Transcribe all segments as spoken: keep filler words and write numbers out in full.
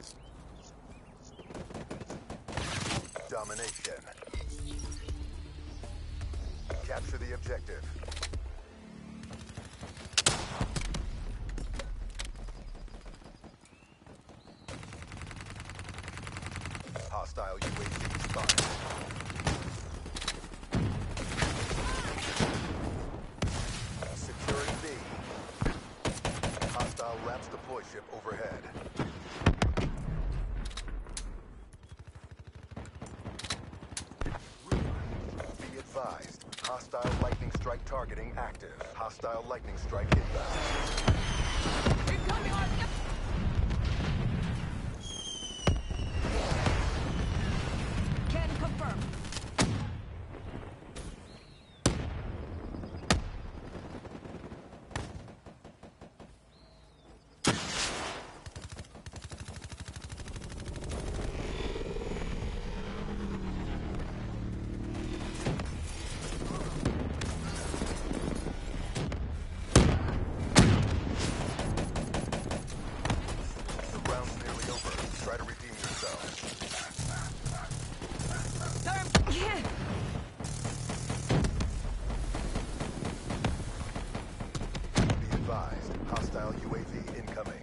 Domination. Capture the objective. Hostile U A V spotted. Securing B. Hostile RAPS deploy ship overhead. Be advised. Hostile lightning strike targeting active. Hostile lightning strike inbound. Incoming on... Can confirm. Hostile U A V incoming.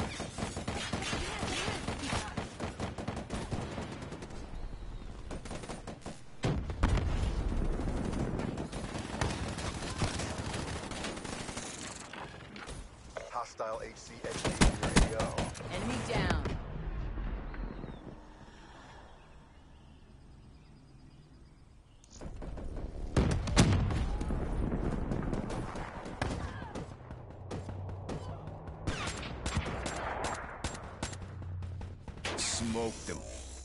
Hostile H C X D in your A O. Enemy down. Smoke them.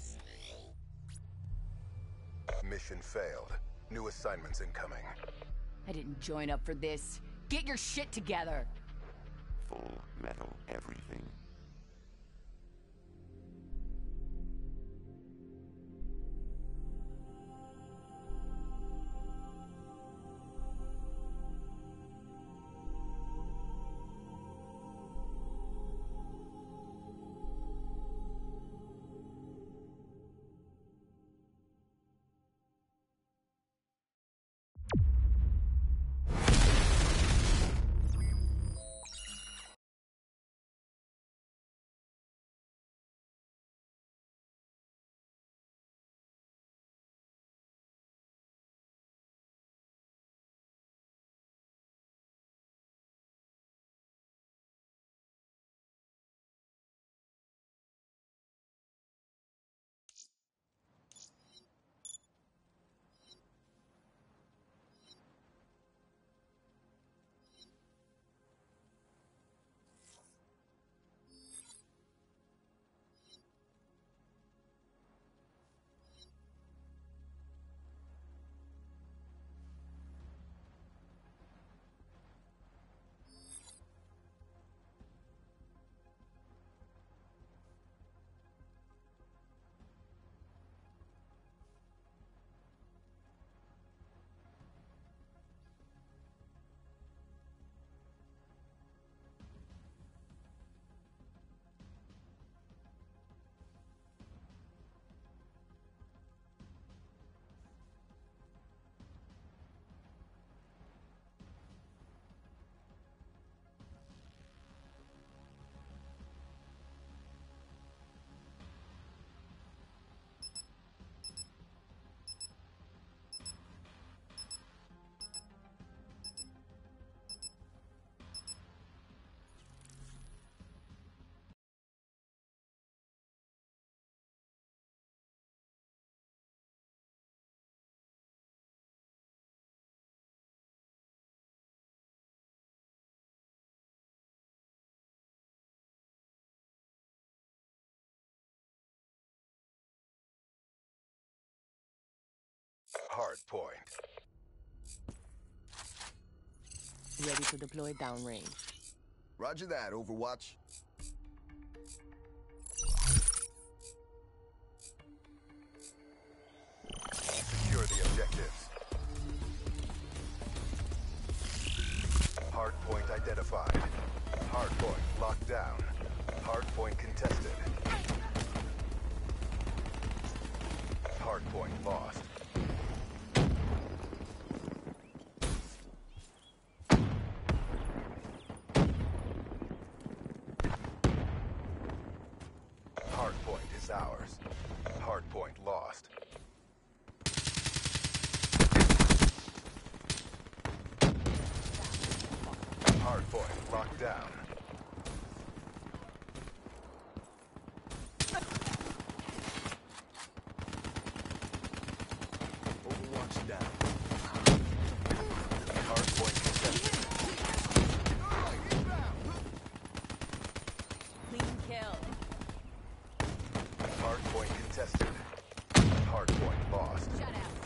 Mission failed. New assignments incoming. I didn't join up for this. Get your shit together. Full metal everything. Hard point. Ready to deploy downrange. Roger that, Overwatch. Secure the objectives. Hard point identified. Hard point locked down. Hard point contested. Hardpoint lost. Hardpoint is ours. Hardpoint lost. Hardpoint locked down. Overwatch down. Hardpoint contested. Clean kill. Hardpoint contested. Hardpoint lost. Shut out.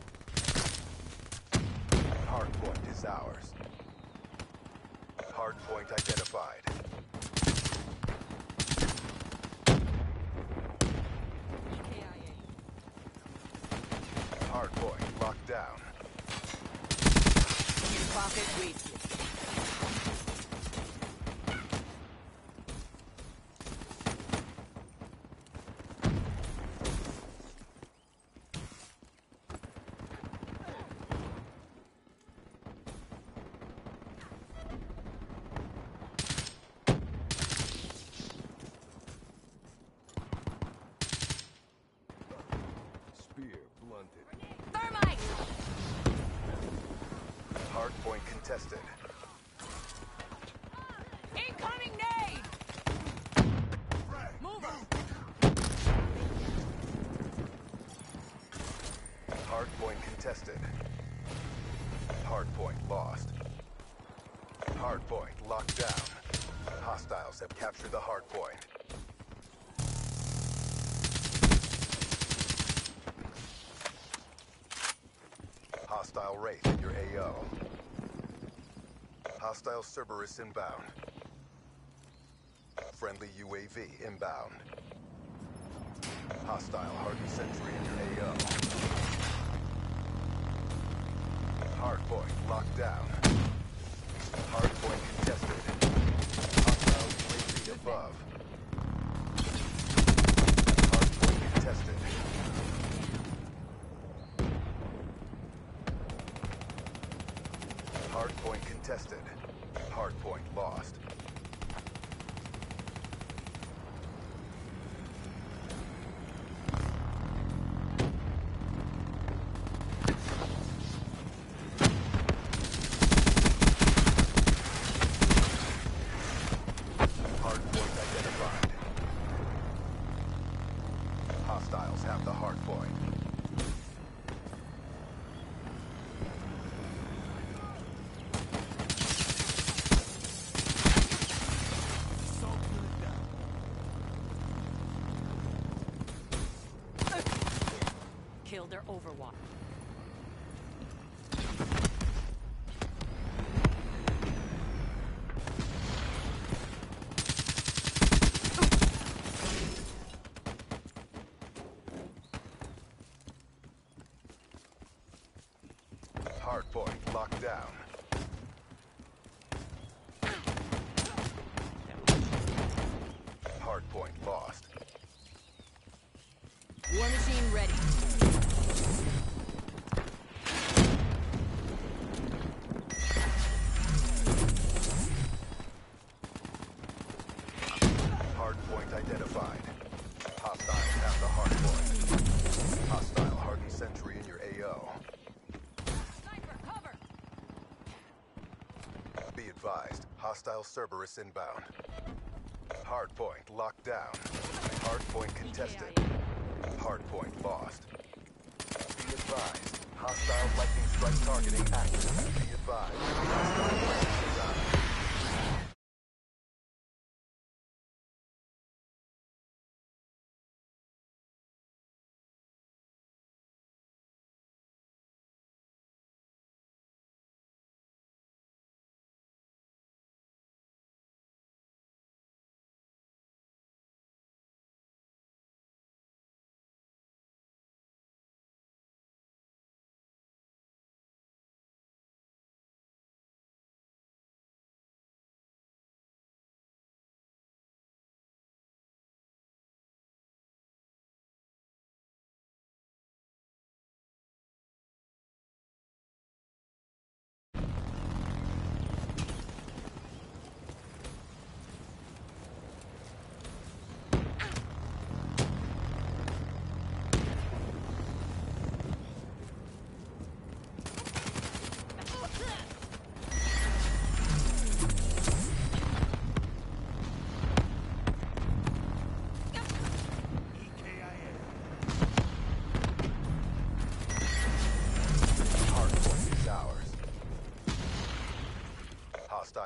Hardpoint is ours. Hardpoint identified. E K I A. Hardpoint locked down. Pocket wasted. Spear blunted. Thermite! Hardpoint contested. Incoming nade! Move! Hardpoint contested. Hardpoint lost. Hardpoint locked down. Hostiles have captured the hardpoint. Hostile Wraith in your A O. Hostile Cerberus inbound. Friendly U A V inbound. Hostile Hardened Sentry in your A O. Hardpoint locked down. Hardpoint contested. Hostile U A V above. Hardpoint contested. Hardpoint contested. Hardpoint lost. Hardpoint identified. Hostiles have the hardpoint. Kill their overwatch. Hardpoint locked down. Hardpoint lost. War machine ready. Hardpoint identified. Hostiles have the hardpoint. Hostile Hardened Sentry in your A O. Sniper, cover! Be advised, hostile Cerberus inbound. Hardpoint locked down. Hardpoint contested. Hardpoint lost. Be advised, hostile lightning strike targeting active. Be advised, hostile lightning strike.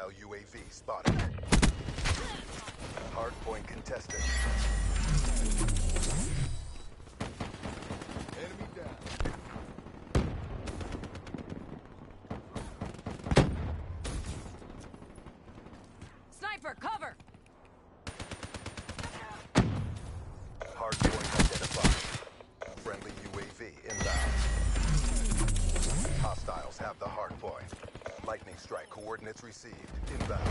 Hostile U A V spotted. Hardpoint contested. Enemy down. Sniper, cover! Hardpoint identified. Friendly U A V inbound. Hostiles have the hardpoint. Lightning strike coordinates received. Inbound.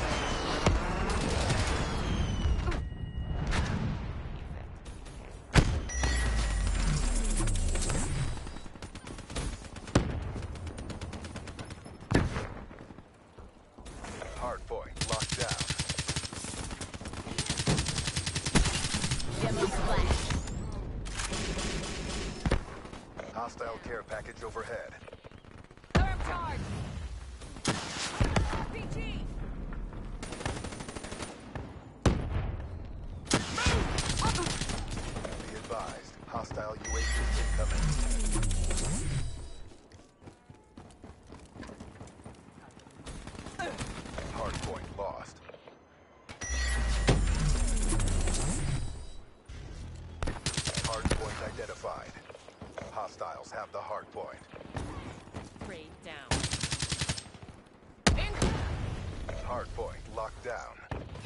Hardpoint locked down. Demo splash. Hostile care package overhead. Therm charge! R P G! Be advised. Hostile U A V incoming. Hardpoint lost. Hardpoint identified. Hostiles have the hardpoint. Raid down. Hardpoint locked down.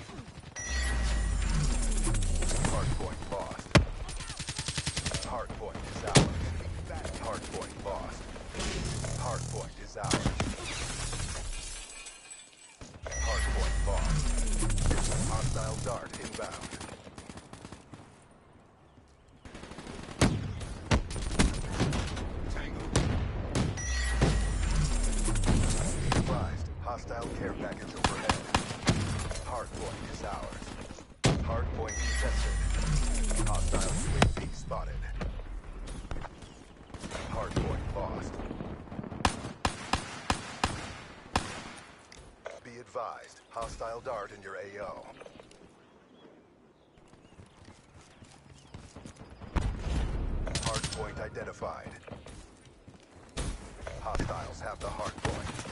Hardpoint lost. Hardpoint is ours. Hardpoint lost. Hardpoint is ours. Hardpoint lost. Hostile dart inbound. Be advised. Hostile care package overhead. Hardpoint is ours. Hardpoint contested. Hostile U A V spotted. Hardpoint lost. Be advised. Hostile dart in your A O. Hardpoint identified. Hostiles have the hardpoint.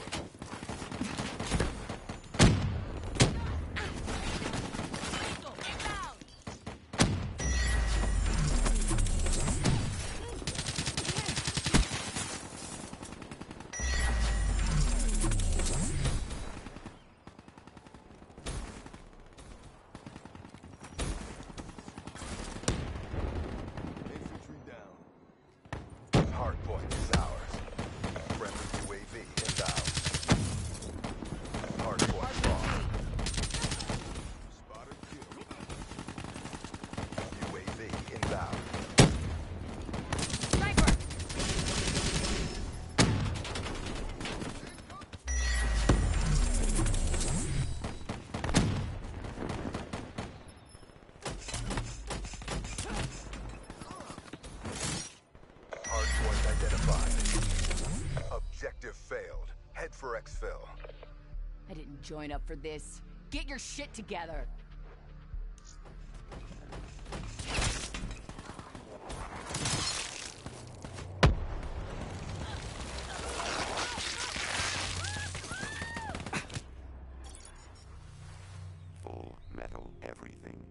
Infantry down. Hardpoint is ours. Friendly U A V inbound. Hardpoint lost. Spotter kill. U A V inbound. Sniper! Hardpoint identified. Objective failed. Head for exfil. I didn't join up for this. Get your shit together. Full metal everything.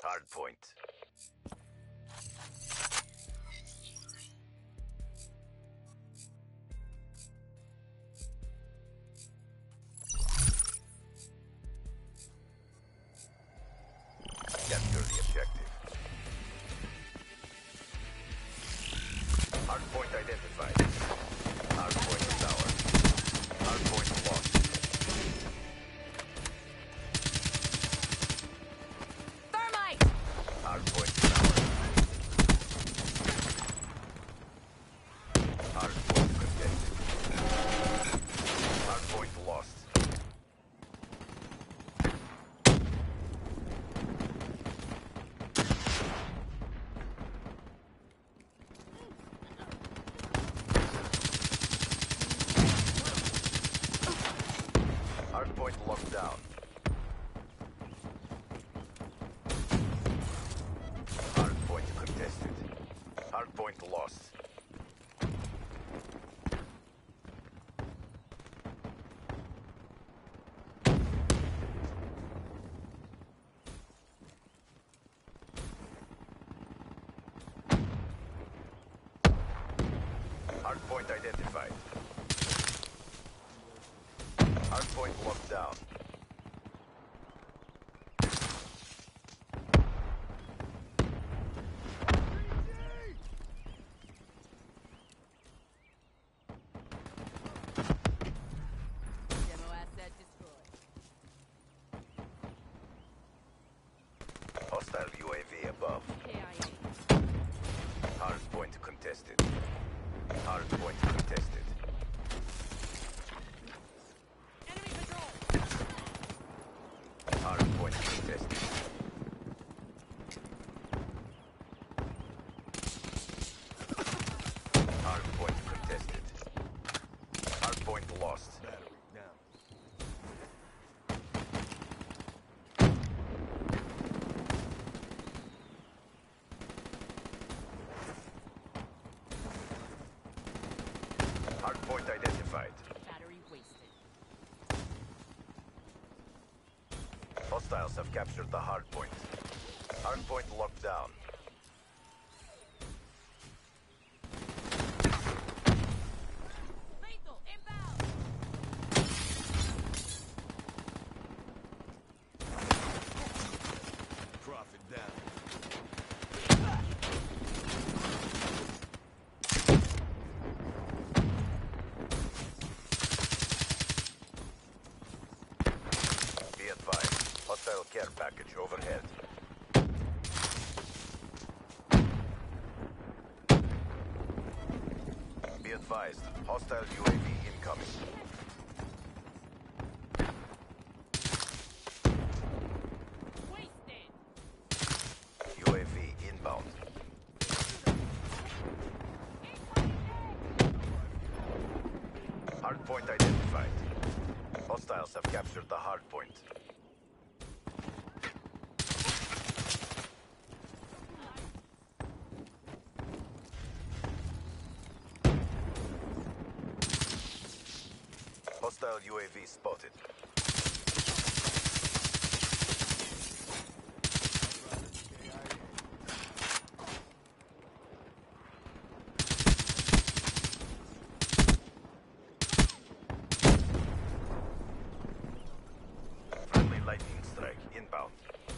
hard point. Capture the objective. Hard point identified. Hard point is ours. Hard point lost. Thermite! Hard point is ours. Hard point contested. Hard point lost. Hardpoint locked down. Hardpoint contested. Hardpoint lost. Hardpoint identified. Hardpoint locked down. Demo asset destroyed. Hostile U A V above. K I A. Hardpoint contested. Hardpoint contested. Enemy patrol! Hardpoint contested. Hardpoint contested. Hardpoint lost. Battery down. Hardpoint identified. Battery wasted. Hostiles have captured the hardpoint. Hardpoint locked down. Lethal inbound! Profit down. Be advised. Hostile care package overhead. Be advised. Hostile U A V incoming. Wasted! U A V inbound. Hardpoint identified. Hostiles have captured the hardpoint. Hostile U A V spotted. Friendly lightning strike inbound.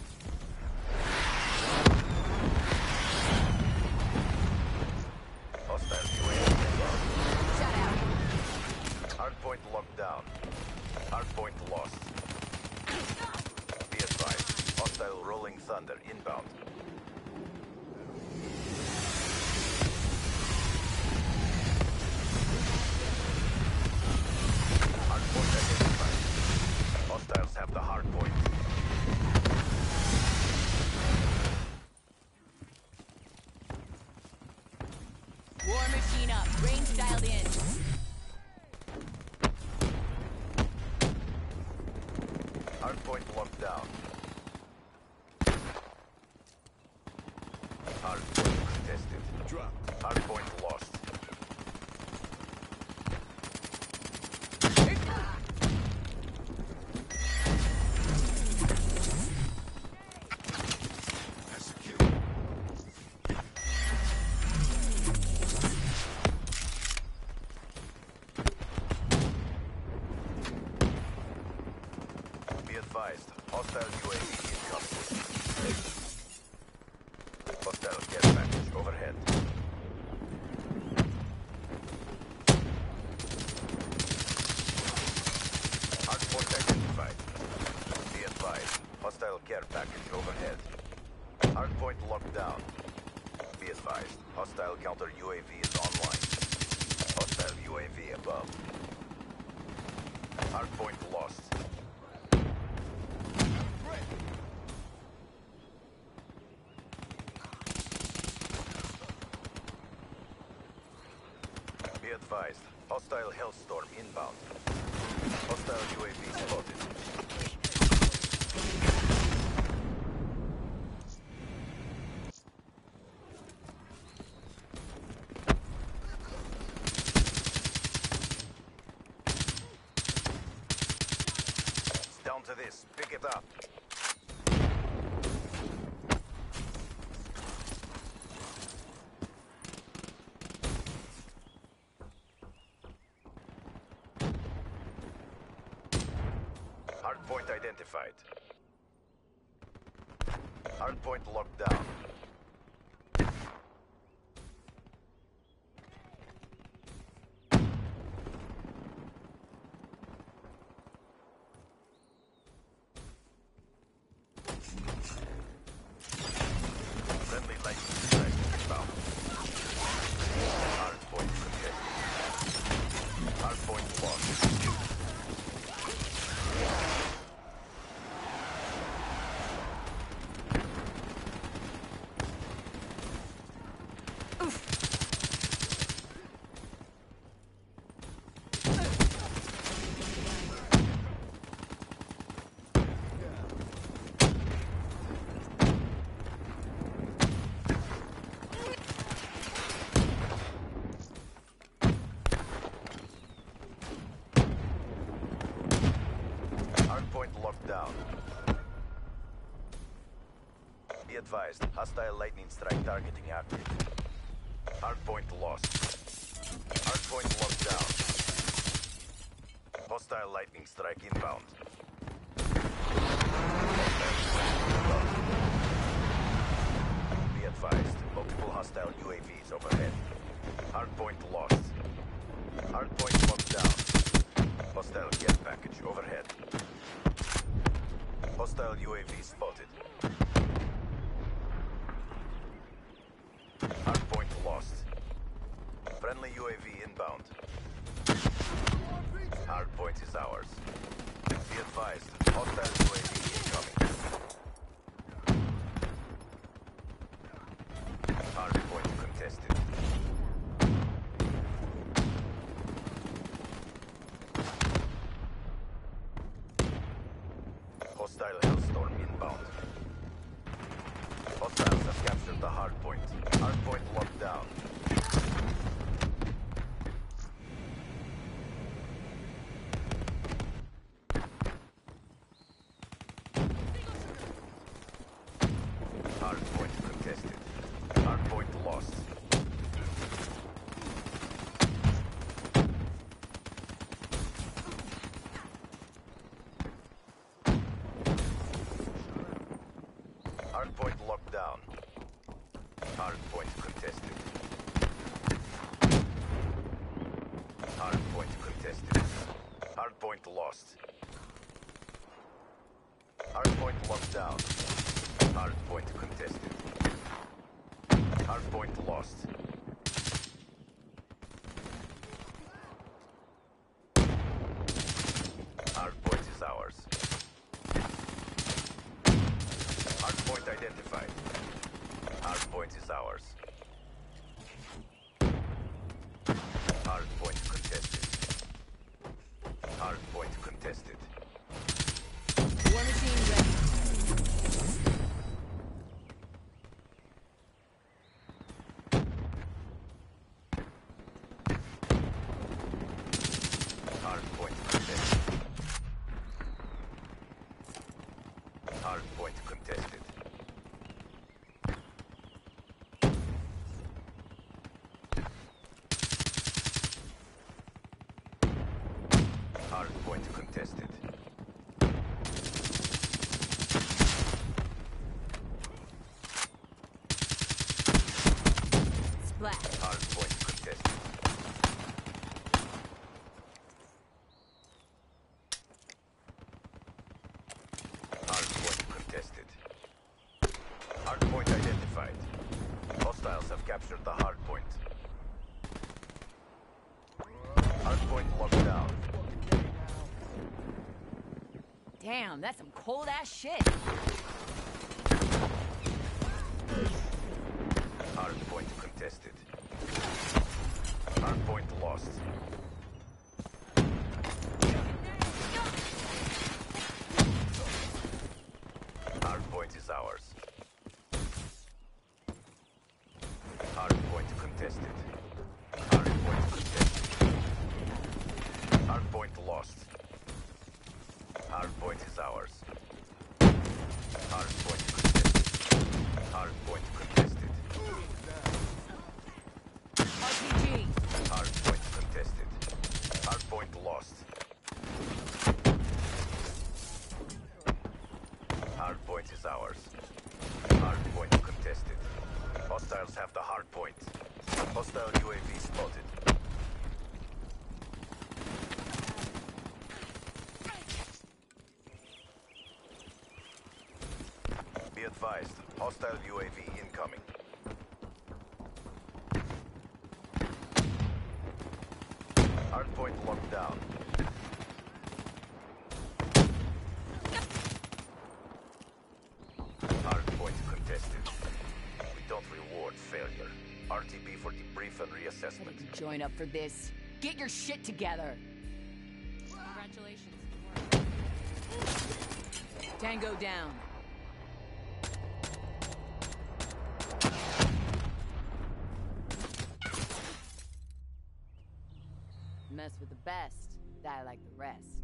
Hostile U A V inbound. Shut out! Hardpoint locked down. Hardpoint lost. Be advised. Hostile rolling thunder inbound. Hardpoint identified. Hostiles have the hardpoint. War machine up. Range dialed in. Hardpoint locked down. Hardpoint contested. Drop. Hardpoint lost. down. Be advised, hostile counter U A V is online. Hostile U A V above. Hardpoint lost. Be advised, hostile Hellstorm inbound. Hostile U A V spotted. Down to this. Pick it up. Hardpoint identified. Hardpoint locked down. Friendly lightning strike inbound. Hardpoint contested. Hardpoint lost. Hardpoint locked down. Be advised, hostile lightning strike targeting active. Hardpoint lost. Hardpoint locked down. Hostile lightning strike inbound. Be advised, multiple hostile U A Vs overhead. Hardpoint lost. Hardpoint locked down. Hostile care package overhead. Hostile U A V spotted. Hardpoint lost. Friendly U A V inbound. Hardpoint is ours. Be advised, hostile U A V incoming. Hardpoint contested. Hostile Hellstorm inbound. Hostiles have captured the hardpoint. Hardpoint locked down. Hardpoint contested. Hardpoint lost. Hardpoint locked down. Hardpoint contested. Hardpoint contested. Hardpoint lost. Hardpoint locked down. Hardpoint contested. Hardpoint lost. Hardpoint is ours. Hardpoint identified. Hardpoint is ours. Hardpoint contested. Hardpoint contested. War machine ready. Hardpoint contested. Hardpoint contested. Hardpoint contested. Splash. Hardpoint contested. Hardpoint contested. Hardpoint identified. identified. Hostiles have captured the hard point. Hard point locked down. Damn, that's some cold ass shit. Hard point contested. Hard point lost. Hard point is ours. Hard point contested. Hard point contested. Hard point lost. Hard point is ours. Hard point contested. Hard point contested. R P G. Hard point contested. Hard point lost. Hard point is ours. Hard point contested. Hostiles have the hard point. Hostile U A V spotted. Be advised, hostile U A V incoming. Hard point locked down. Hard point contested. We don't reward failure. R T B for debrief and reassessment. Join up for this. Get your shit together. Congratulations. Tango down. Mess with the best, die like the rest.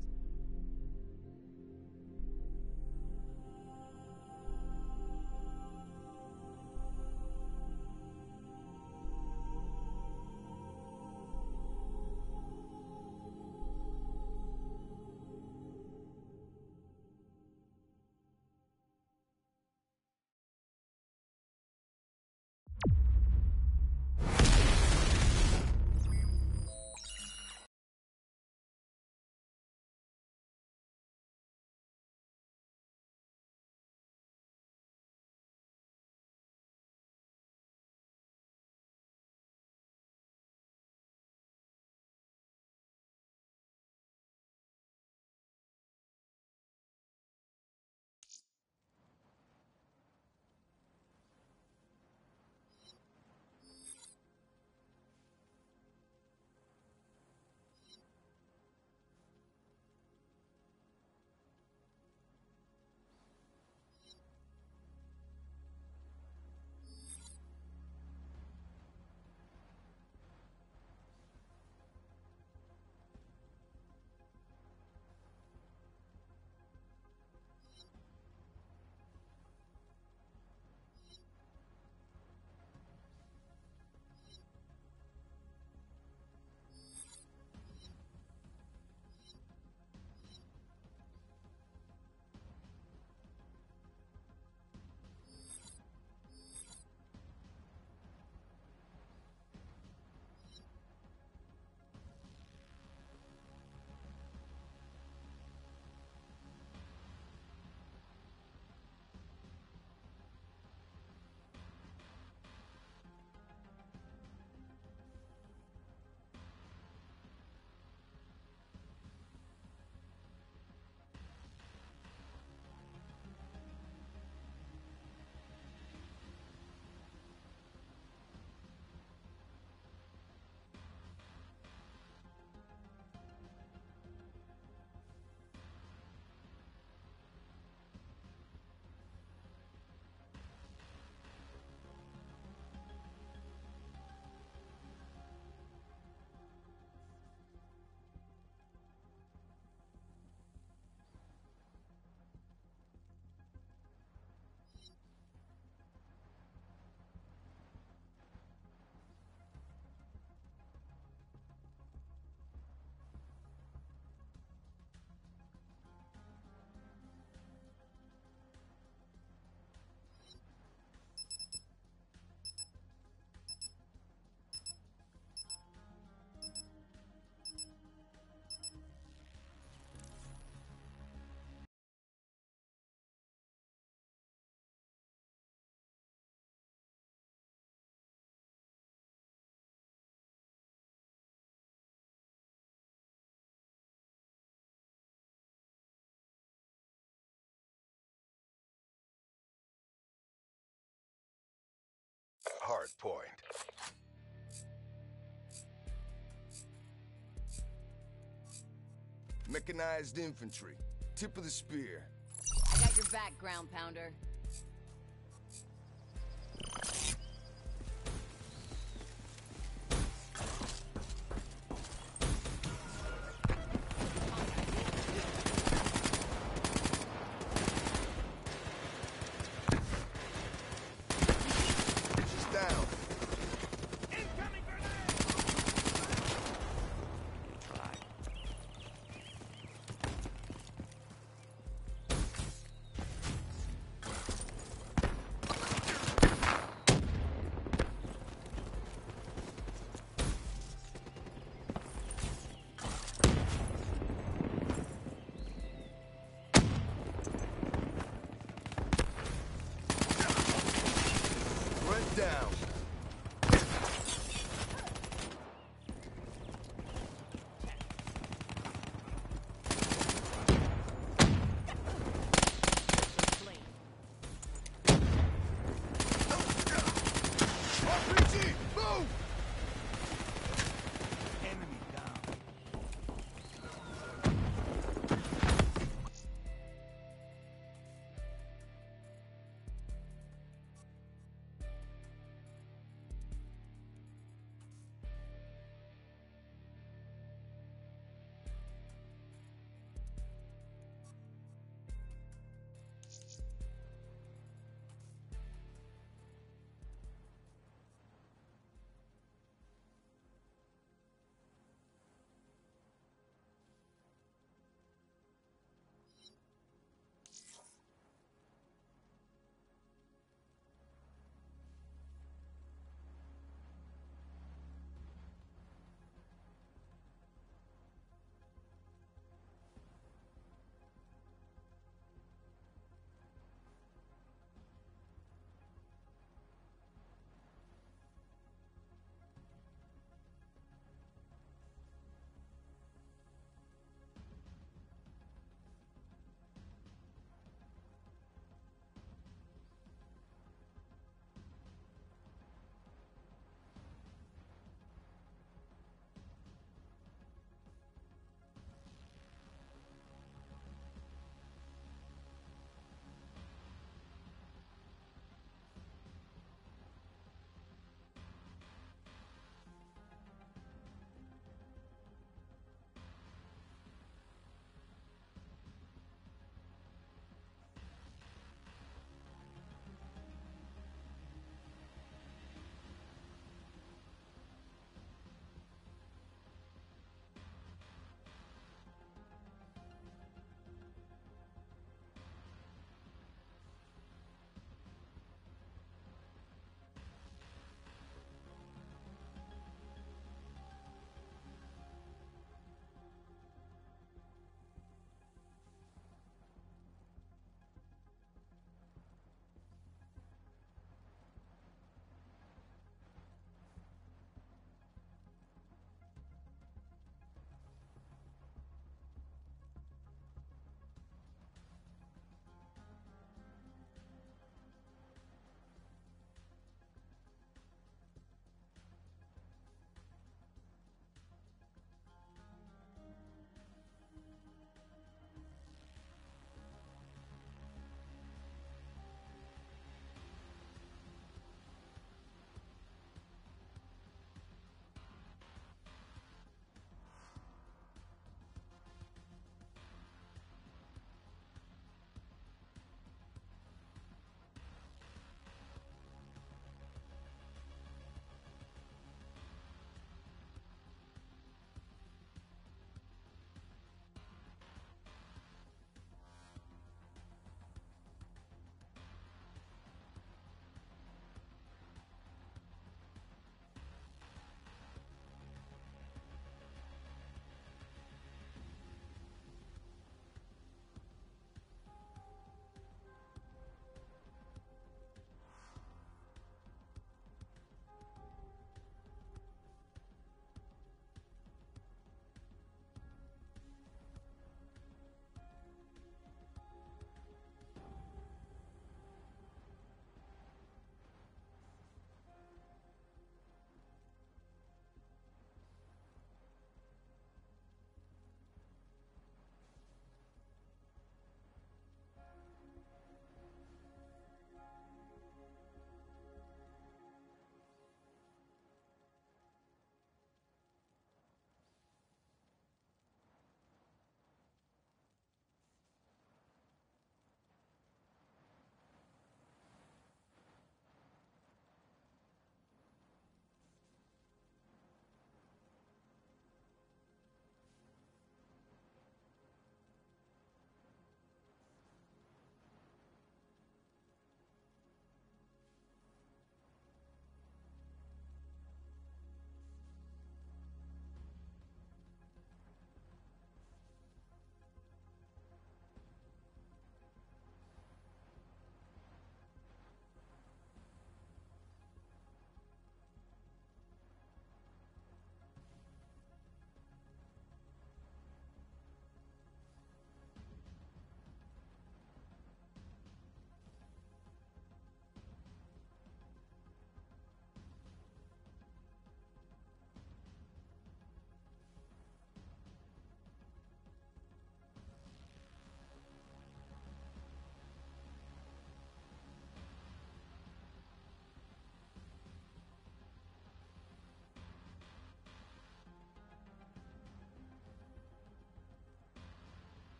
Hard point. Mechanized infantry. Tip of the spear. I got your back, ground pounder. She's down. Try. Went down.